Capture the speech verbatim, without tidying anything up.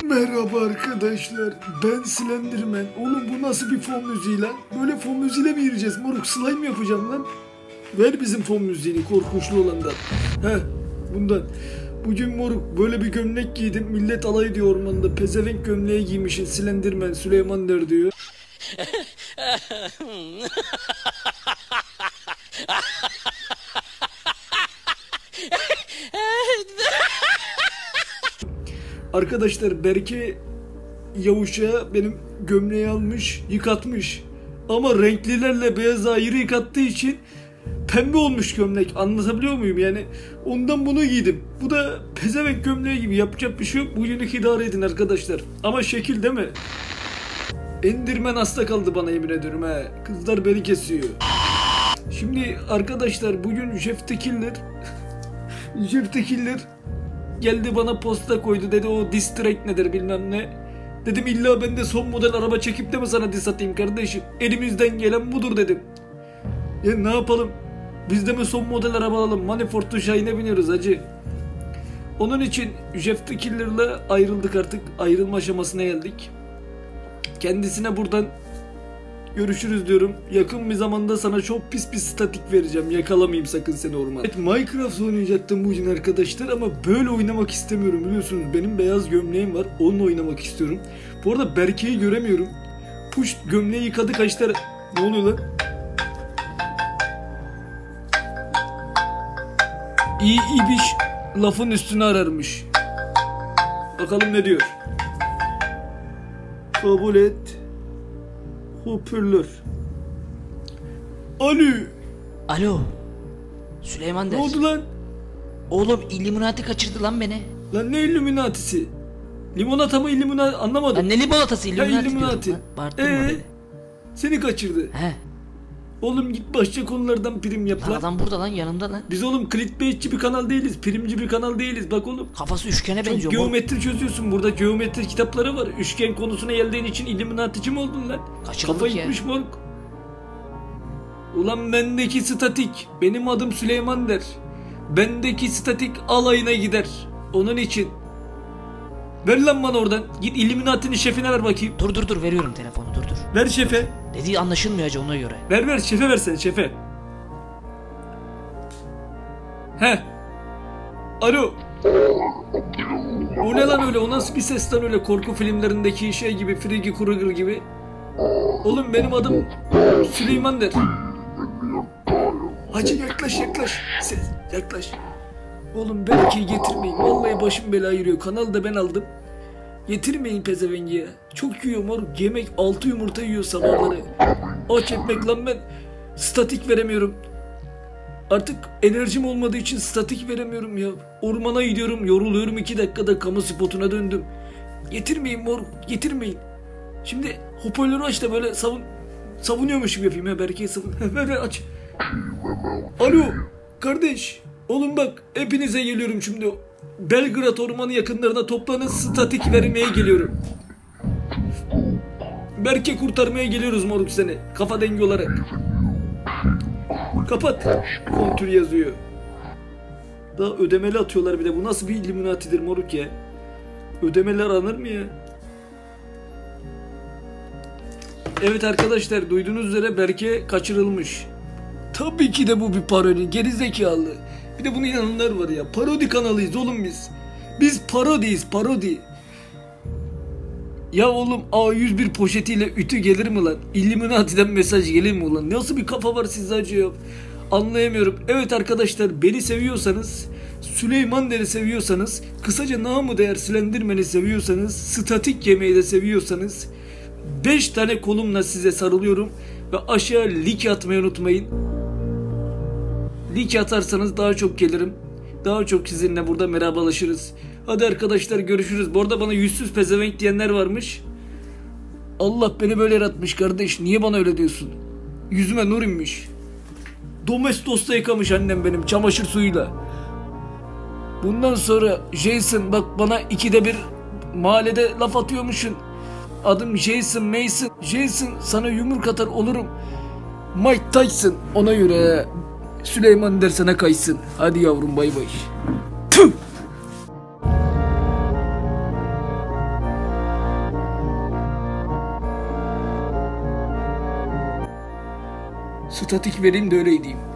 Merhaba arkadaşlar, ben Slenderman. Oğlum bu nasıl bir fon müziği lan? Böyle fon müziğiyle mi gireceğiz moruk? Slime yapacağım lan. Ver bizim fon müziğini, korkunçlu olandan. Heh, bundan. Bugün moruk böyle bir gömlek giydim. Millet alay ediyor ormanda. Pezevenk gömleği giymişsin Slenderman, Süleyman der diyor. Arkadaşlar Berke Yavuş'a benim gömleği almış, yıkatmış. Ama renklilerle beyaz ayrı yıkattığı için pembe olmuş gömlek. Anlatabiliyor muyum? Yani ondan bunu giydim. Bu da pezevenk gömleği gibi, yapacak bir şey yok. Bugünlük idare edin arkadaşlar. Ama şekil değil mi? Endirmen hasta kaldı bana, yemin ediyorum he. Kızlar beni kesiyor. Şimdi arkadaşlar bugün Jeff the Killer Jeff the Killer geldi bana posta koydu, dedi o diss track nedir bilmem ne. Dedim illa ben de son model araba çekip de mi sana diss atayım kardeşim? Elimizden gelen budur dedim. Ya ne yapalım? Biz de mi son model araba alalım? Manifold to Shine'e biniyoruz hacı. Onun için Jeff the Killer'la ayrıldık artık. Ayrılma aşamasına geldik. Kendisine buradan görüşürüz diyorum. Yakın bir zamanda sana çok pis bir statik vereceğim. Yakalamayayım sakın seni orman. Evet, Minecraft oynayacaktım bugün arkadaşlar ama böyle oynamak istemiyorum, biliyorsunuz. Benim beyaz gömleğim var. Onunla oynamak istiyorum. Bu arada Berke'yi göremiyorum. Puş gömleği yıkadı kaç tane... Ne oluyor lan? İyi ibiş lafın üstüne ararmış. Bakalım ne diyor. Kabul et. Hoparlör. Alo. Alo. Süleyman der. Ne oldu lan? Oğlum Illuminati kaçırdı lan beni. Lan ne Illuminati'si? Limonata mı Illuminati, anlamadım. Lan ne limonatası, Illuminati, ha, Illuminati. diyorum lan. Bağırttırma ee, beni. Seni kaçırdı. He. Oğlum git başka konulardan prim yap lan. Adam burada lan, yanımda lan. Biz oğlum clickbaitçi bir kanal değiliz. Primci bir kanal değiliz bak oğlum. Kafası üçgene Çok benziyor. geometri bu. Çözüyorsun burada, geometri kitapları var. Üçgen konusuna geldiğin için Illuminati'ci mi oldun lan? Kaçırdık Kafa ya. gitmiş moruk. Ulan bendeki statik. Benim adım Süleyman der. Bendeki statik alayına gider. Onun için. Ver lan bana oradan. Git Illuminati'nin şefine ver bakayım. Dur dur dur, veriyorum telefonu, dur dur. Ver şefe. Dediği anlaşılmıyor acı, ona göre. Ver ver şefe, versen şefe. He. Alo. O ne lan öyle? O nasıl bir ses lan öyle? Korku filmlerindeki şey gibi, Freddy Krueger gibi. Oğlum benim adım Süleyman der. Hacı yaklaş yaklaş. Ses yaklaş. Oğlum Berke'yi getirmeyin. Vallahi başım belaya yürüyor. Kanalı da ben aldım. Getirmeyin pezevengi ya. Çok yiyor moruk. Yemek altı yumurta yiyor sabahları. Aç ekmek lan ben. Statik veremiyorum. Artık enerjim olmadığı için statik veremiyorum ya. Ormana gidiyorum, yoruluyorum, iki dakikada kamu spotuna döndüm. Getirmeyin moruk, getirmeyin. Şimdi hoparlörü aç da böyle savun savunuyormuş gibi yapayım ya. Berke'yi savun. Ver ver aç. Alo kardeş. Oğlum bak hepinize geliyorum şimdi. Belgrad ormanı yakınlarına toplanın, statik vermeye geliyorum. Berke kurtarmaya geliyoruz moruk seni. Kafa dengi olarak. Kapat. Kontür yazıyor. Daha ödemeli atıyorlar bir de. Bu nasıl bir Illuminati'dir moruk ya? Ödemeler anır mı ya? Evet arkadaşlar, duyduğunuz üzere Berke kaçırılmış. Tabii ki de bu bir parodi. Gerizekalı. Bir de buna inananlar var ya. Parodi kanalıyız oğlum biz. Biz parodiyiz, parodi. Ya oğlum A yüz bir poşetiyle ütü gelir mi lan? Illuminati'den mesaj gelir mi ulan? Nasıl bir kafa var sizde acı ya? Anlayamıyorum. Evet arkadaşlar, beni seviyorsanız, Süleyman Der'i seviyorsanız, kısaca namı değer Slenderman'i seviyorsanız, statik yemeği de seviyorsanız, beş tane kolumla size sarılıyorum ve aşağı like atmayı unutmayın. Like atarsanız daha çok gelirim. Daha çok sizinle burada merhabalaşırız. Hadi arkadaşlar görüşürüz. Bu arada bana yüzsüz pezevenk diyenler varmış. Allah beni böyle yaratmış kardeş. Niye bana öyle diyorsun? Yüzüme nur inmiş. Domestos'ta yıkamış annem benim çamaşır suyuyla. Bundan sonra Jason bak bana ikide bir mahallede laf atıyormuşsun. Adım Jason Mason. Jason sana yumruk atar olurum. Mike Tyson ona göre. Süleyman der sana kaysın. Hadi yavrum bay bay. Tüh! Statik vereyim de öyle gideyim.